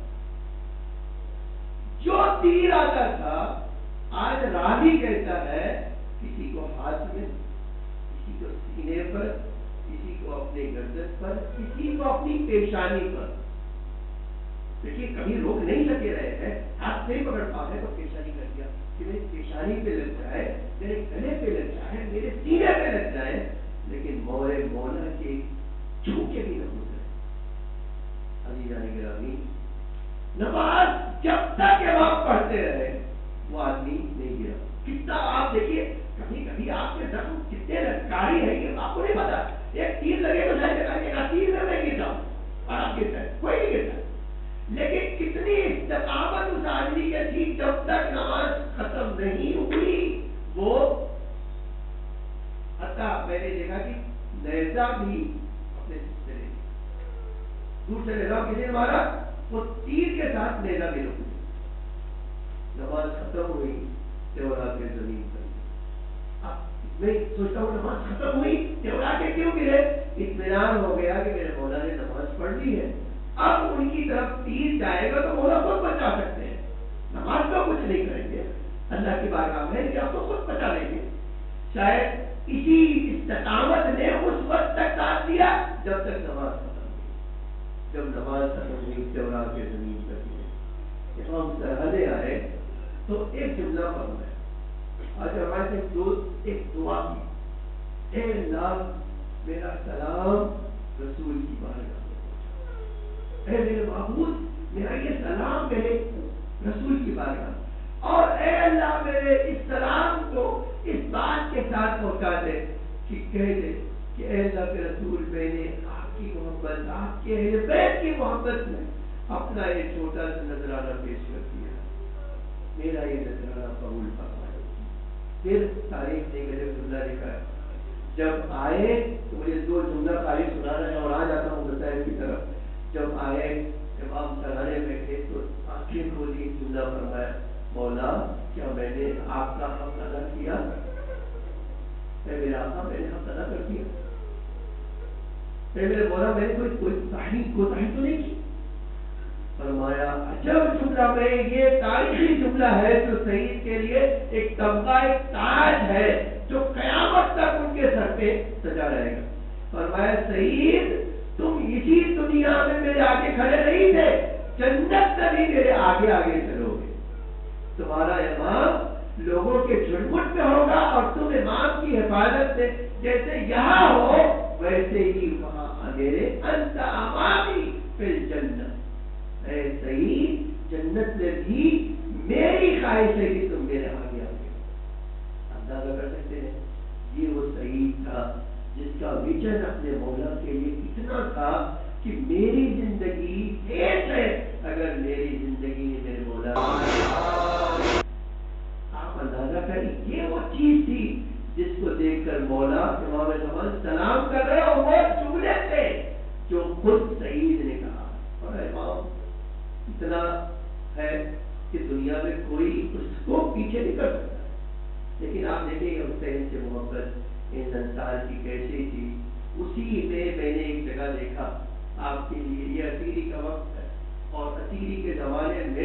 [SPEAKER 1] جو تیر آتا تھا آج راوی کہتا ہے کسی کو ہاتھ میں، کسی کو سینے پر، کسی کو اپنے گردن پر، کسی کو اپنی پیشانی پر۔ دیکھیے کبھی روک نہیں سکے رہے ہیں، ہاتھ نہیں پکڑ پاتے تو پیشانی کر دیا کہ میری پیشانی پہ لگ جائے، میرے گلے پہ لگ جائے، میرے سینے پہ لگ جائے، لیکن مورے مولا کے چھوکے بھی نہ ہو جائے۔ عزیزان گرامی نماز جب تک امام پڑھتے رہے وہ آدمی نہیں گرا۔ کتنا آپ دیکھیے کبھی کبھی آپ کے زخم کتنے لشکاری ہے کہ آپ کو نہیں پتا، ایک تیر لگے تو شاید ایک تیر میں میں گر جاؤں اور آپ گرتا ہے، کوئی نہیں گرتا، لیکن کتنی استقامت اس آدمی کے تھی جب تک نماز ختم نہیں ہوئی۔ وہ حتیٰ میں نے دیکھا کہ نیزہ بھی اپنے چلے دور سے نیزہ کسی نے مارا وہ تیر کے ساتھ نیزہ بھی رک گئی۔ نماز ختم ہوئی تیورا کے زمین پر۔ میں سوچتا ہوں نماز ختم ہوئی تیورا کے کیوں گرے؟ اطمینان ہو گیا کہ میرے مولا نے نماز پڑھ لی ہے، اب ان کی طرف تیر جائے گا تو مولا خود بچا سکتے ہیں، نماز کا کچھ نہیں کریں گے، اللہ کی بارگاہ میں کہ آپ کو خود بچا لیں گے۔ شاید اسی استقامت نے اس وقت تک ساتھ دیا جب تک نماز ختم ہوئی۔ جب نماز ختم ہوئی تیورا کے زمین پر گرے، امام سرحدے آئے تو ایک جملہ فرمایا، آج ہمارے دوست ایک دعا کی، اے اللہ میرا سلام رسول کی بارگاہ میں، اے میرے معبود میرا یہ سلام میرے رسول کی بارگاہ، اور اے اللہ میرے اس سلام کو اس بات کے ساتھ پہنچا دے کہ کہہ دے کہ اے اللہ کے رسول میں نے آپ کی محبت، آپ کے اہل بیت کی محبت میں اپنا یہ چھوٹا سا نذرانہ پیش کر دیا، میرا یہ نذرانہ قبول فرما۔ پھر تاریخ نے میرے جملہ لکھا ہے، جب آئے تو مجھے دو جملہ تاریخ سنانا ہے اور آ جاتا ہوں مسائل کی طرف۔ جب آئے امام سرانے بیٹھے تو آنکھیں کھولی، جملہ فرمایا، مولا کیا میں نے آپ کا حق ادا کیا؟ اے میرے آقا میں نے حق ادا کر دیا؟ اے میرے مولا میں نے کوئی کوئی تحریک کو تحریک تو نہیں کی؟ فرمایا عجب جملہ میں یہ تاریخی جملہ ہے جو سعید کے لیے ایک تمغہ، ایک تاج ہے جو قیامت تک ان کے سر پہ سجا رہے گا۔ فرمایا سعید تم اسی دنیا میں میرے آگے کھڑے نہیں تھے، جنت میں بھی میرے آگے آگے چلو گے، تمہارا امام لوگوں کے جھرمٹ میں ہوگا اور تم امام کی حفاظت سے جیسے یہاں ہو ویسے ہی وہاں میرے انت امامی فی الجنت۔ اے سعید جنت میں بھی میری خواہش ہے کہ تم میرے آگے آگے۔ اندازہ کر سکتے ہیں یہ وہ سعید تھا جس کا ویژن اپنے مولا کے لیے اتنا تھا کہ میری زندگی ایک ہے اگر میری زندگی میں میرے مولا آپ اندازہ کریں یہ وہ چیز تھی جس کو دیکھ کر مولا امام زمان سلام کر رہے اور وہ جملے تھے جو خود سعید نے کہا. اور امام اتنا ہے کہ دنیا میں کوئی اس کو پیچھے نہیں کر سکتا. لیکن آپ دیکھیں گے حسین سے محبت ان انصار کی کیسی تھی. اسی میں میں نے ایک جگہ دیکھا آپ کے لیے یہ اسیری کا وقت ہے اور اسیری کے زمانے میں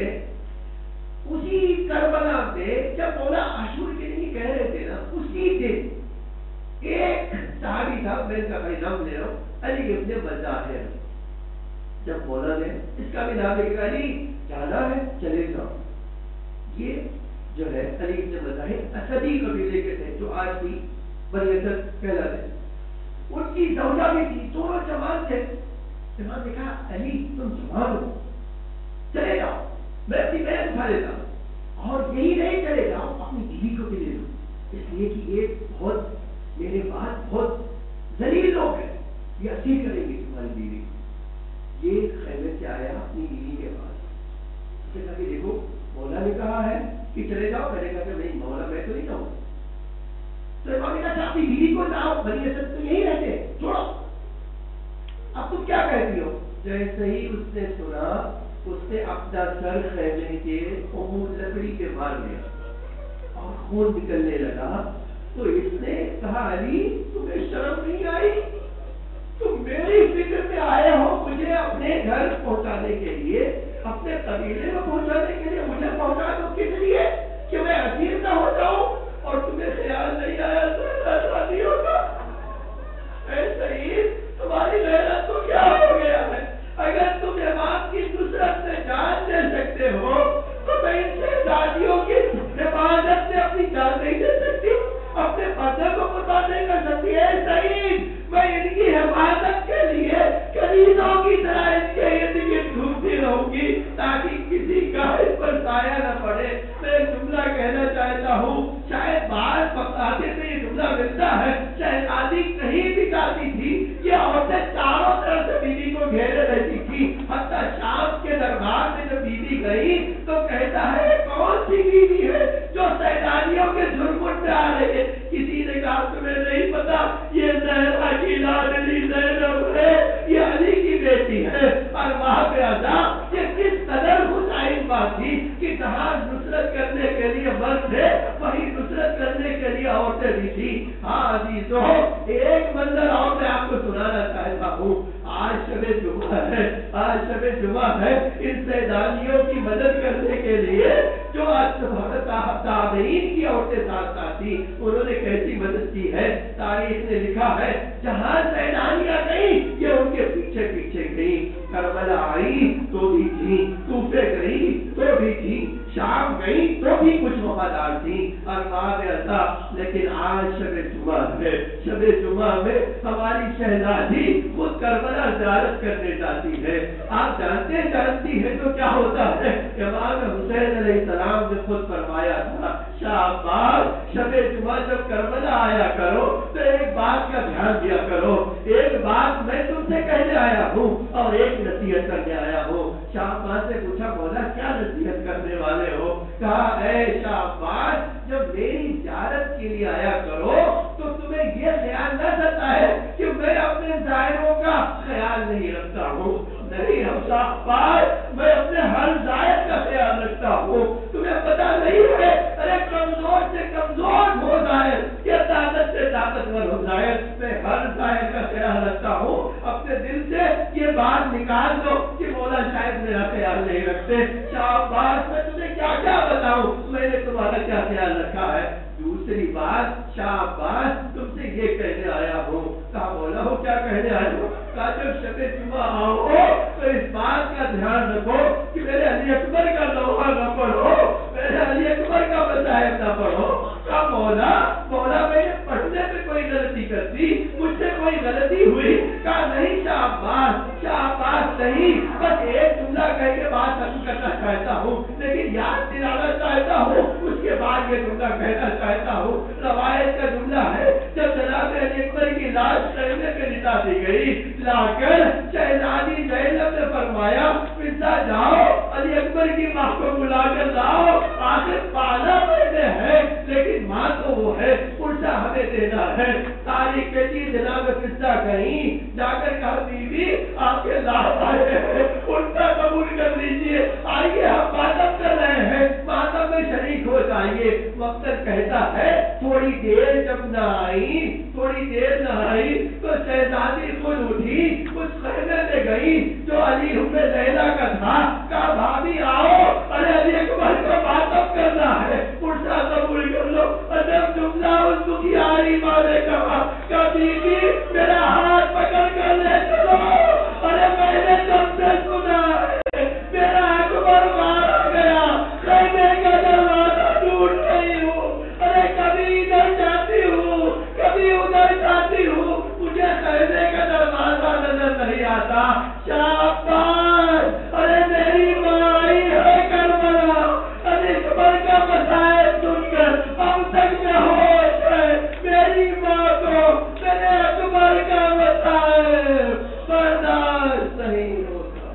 [SPEAKER 1] اسی کربلا میں جب مولا عاشور کے لیے کہہ رہے تھے نا اسی دن ایک صحابی تھا میں کا بھائی نام لے رہا ہوں علی ابن مظاہر. جب مولا نے اس کا بھی نام لے کر علی جانا ہے چلے جاؤ. یہ جو ہے علی ابن مظاہر اسدی قبیلے کے تھے جو آج بھی بنی اسد کہلاتے ہیں. ان کی زوجہ بھی تھی دونوں جوان تھے. امام نے کہا علی تم جوان ہو چلے جاؤ میں اپنی بہن اٹھا لیتا ہوں اور یہی نہیں چلے جاؤ اپنی بیوی کو بھی لے لو اس لیے کہ یہ بہت میرے پاس بہت ذلیل لوگ ہیں یہ اسیر کریں گے تمہاری بیوی کو. یہ خیمے سے آیا اپنی بیوی کے پاس. اس نے کہا کہ دیکھو مولا نے کہا ہے کہ چلے جاؤ. میں نے کہا کہ نہیں مولا میں تو نہیں جاؤں. تو امام نے کہا اپنی بیوی کو جاؤ بنی اسد تو یہی رہتے چھوڑو. اب تم کیا کہتی ہو؟ جیسے ہی اس نے سنا اس نے اپنا سر خیمے کے عمود لکڑی کے مار لیا اور خون نکلنے لگا. تو اس نے کہا علی تمہیں شرم نہیں آئی؟ تم میری فکر میں آئے ہو مجھے اپنے گھر پہنچانے کے لیے اپنے قبیلے میں پہنچانے کے لیے مجھے پہنچا دو کس لیے کہ میں اسیر نہ ہو جاؤں اور تمہیں خیال نہیں آیا شادی ہوگا. اے سعید تمہاری غیرت تو کیا ہو گیا ہے؟ اگر تم امام کی نصرت سے جان دے سکتے ہو تو میں ان سے شادیوں کی حفاظت سے اپنی جان نہیں دے سکتی اپنے پردے کو قربان نہیں کر سکتی. اے سعید میں ان کی حفاظت کے لیے کنیزوں کی طرح ان کے ارد گرد گھومتی رہوں گی تاکہ کسی کا اس پر سایہ نہ پڑے. میں ایک جملہ کہنا چاہتا ہوں شاید بعض مقاصد میں یہ جملہ ملتا ہے. شہزادی کہیں بھی جاتی تھی یہ عورتیں چاروں طرف سے بیوی کو گھیرے رہتی تھی. حتیٰ شام کے دربار میں جب بیوی گئی تو کہتا ہے کون سی بیوی ہے جو شہزادیوں کے جھرمٹ میں آ رہی ہے. کسی نے کہا تمہیں نہیں پتا یہ زہرا کی لاڈلی زینب ہے یہ علی کی بیٹی ہے. اور وہاں پہ عذاب یہ کس قدر حسین بات تھی کہ جہاں نصرت کرنے کے لیے مرد ہے وہی نصرت کرنے کے لیے عورتیں بھی تھی. ہاں عزیزو ایک منظر اور میں آپ کو سنانا چاہتا ہوں. آج شب جمعہ ہے آج شب جمعہ ہے. ان سیدانیوں کی مدد کرنے کے لیے جو تابعین کی عورتیں ساتھ ساتھ تھی انہوں نے کیسی مدد کی ہے. تاریخ نے لکھا ہے جہاں سیدانیاں گئی یہ ان کے پیچھے پیچھے گئی. کربلا آئی تو بھی تھی, کوفے گئی تو بھی تھی, شام گئی تو بھی کچھ وفادار تھی. اور باب اللہ لیکن آج شب جمعہ ہے. شب جمعہ میں ہماری شہزادی خود کربلا زیارت کرنے جاتی ہے. آپ جانتے جانتی ہیں تو کیا ہوتا ہے. امام حسین علیہ السلام نے خود فرمایا تھا شاباش شب جمعہ جب کربلا آیا کرو تو ایک بات کا دھیان دیا کرو. ایک بات میں تم سے کہنے آیا ہوں اور ایک نصیحت کرنے آیا ہوں. شاباش سے پوچھا مولا کیا نصیحت کرنے والے ہو؟ کہا اے شاباش جب میری زیارت کے لیے آیا کرو تو تمہیں یہ خیال نہ رہتا ہے کہ میں اپنے ظاہروں کا خیال نہیں رکھتا ہوں. نہیں ہم شاباش میں اپنے ہر ظاہر کا خیال رکھتا ہوں. تمہیں پتا نہیں ہے ارے کمزور سے کمزور ہو ظاہر یا طاقت سے طاقتور ہو ظاہر میں ہر ظاہر کا خیال رکھتا ہوں. اپنے دل سے یہ بات نکال دو کہ مولا شاید میرا خیال نہیں رکھتے. شاباش میں تمہیں کیا کیا بتاؤں میں نے تمہارا کیا خیال رکھا ہے. دوسری بات شاباش تم سے یہ کہنے آیا ہوں. کہا مولا ہو کیا کہنے آیا ہوں. کہا جب شب جمعہ آؤ تو اس بات کا دھیان رکھو کہ میرے علی اکبر کا لوحہ نہ پڑھو, میرے علی اکبر کا مذاہب نہ پڑھو. کہا مولا مولا میں نے پڑھنے میں کوئی غلطی کرتی مجھ سے کوئی غلطی ہوئی. کہا نہیں شاباش شاباش نہیں بس ایک جملہ کہہ کے بات ختم کرنا چاہتا ہوں لیکن یاد دلانا چاہتا ہوں اس کے بعد یہ جملہ کہنا چاہتا ہوں، روایت کا جملہ ہے، جب جناب علی اکبر کی لاش خیمے پہ لٹا دی گئی، لا کر شہزادی زینب نے فرمایا پتا جاؤ علی اکبر کی ماں کو بلا کر لاؤ، آخر پالا بیٹے ہے لیکن ماں تو وہ ہے، پرسا ہمیں دینا ہے۔ تاریخ کے چیز جناب پتا کہیں جا کر کہا بیوی آپ کے لاش آئے ہیں، ان کا قبول کر لیجیے، آئیے ہم ماتم کر رہے ہیں، ماتم میں شریک ہو جائیے۔ وقت کہتا ہے تھوڑی دیر جب نہ آئی، تھوڑی دیر نہ آئی تو شہزادی خود اٹھی، اس خیمے میں گئی جو علی ام لیلا کا تھا، کہا بھابھی آؤ، ارے علی اکبر کو ماتم کرنا ہے، پرسا قبول کر لو۔ جب جملہ اس دکھیاری ماں نے کہا کہ بیوی میرا ہاتھ پکڑ کر لے چلو، ارے میں نے جب سے سنا ہے میرا اکبر مارا گیا، خیمے کا دروازہ ٹوٹ گئی ہوں، ارے کبھی ادھر جاتی ہوں کبھی ادھر جاتی ہوں، مجھے خیمے کا دروازہ نظر نہیں آتا۔ شاباش، ارے میری ماں آئی ہے کربلا، علی اکبر کا مسائل سن کر اب تک میں ہوش ہے، میری ماں کو میرے اکبر کا مسائل برداشت نہیں ہوتا۔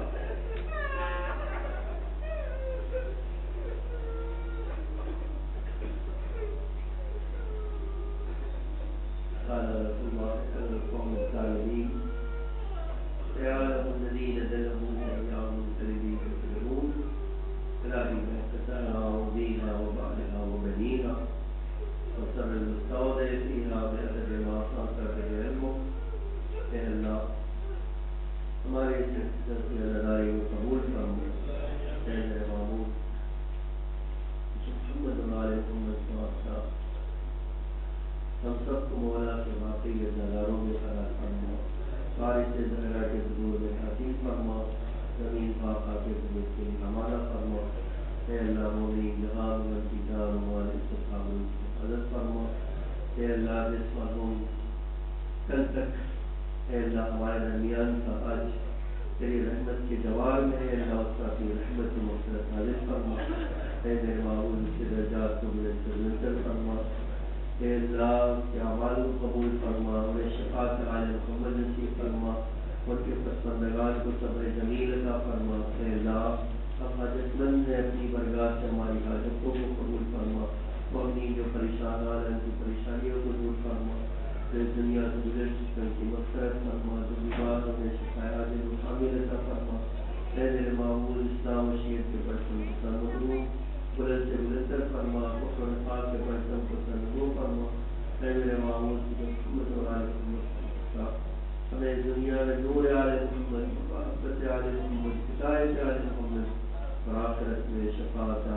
[SPEAKER 1] قال رسول الله صلى الله عليه وسلم يا الذين دلهم أيام الذين يكفرون فلهم كسرها وبيها وبعدها وبنيها وسر المستودع فيها بأدب ما صار بعلمه۔ اے اللہ ہمارے سلسلے لڑائی کو قبول فرما، اے میرے معبود محمد علیہ وسلم، ہم سب کو مولا کے واقعی نظاروں میں قرار فرما، بارش سے زہرا کے ضرور میں حاصل فرما، زمین پاکا کے ضرور کے لیے ہمارا فرما۔ اے اللہ مومنین جہاں من کی جان ہمارے استقام کی حفاظت فرما۔ اے اللہ جس مرحوم کل تک اے اللہ ہمارے درمیان کا آج تیری رحمت کے جوار میں ہے، اللہ اس کا اپنی رحمت و مغفرت نازل فرما۔ اے میرے معبود اس کے درجات کو بلند فرما۔ اے اللہ کے اعمال کو قبول فرما، انہیں شفاعت آل محمد نصیب فرما، ان کے پسندگان کو صبر جمیل عطا فرما۔ اے اللہ ہم حاجت مند ہیں، اپنی برگاہ سے ہماری حاجتوں کو قبول فرما، مومنین جو پریشان آ رہے ہیں ان کی پریشانیوں کو دور فرما، اس دنیا سے گزر چکے ان کی مغفرت فرما، جو بیمار انہیں شفا عاجل و کامل عطا فرما۔ اے میرے معبود اسلام و شریعت کے پرچم کو سرمدو بلند سے بلندر فرما، کفر و نفاق کے پرچم کو سرمدو فرما۔ اے میرے معبود محمد و آل محمد، ہمیں دنیا میں نور آل محمد، محبت آل محمد، ہدایت آل محمد، اور آخرت میں شفاعت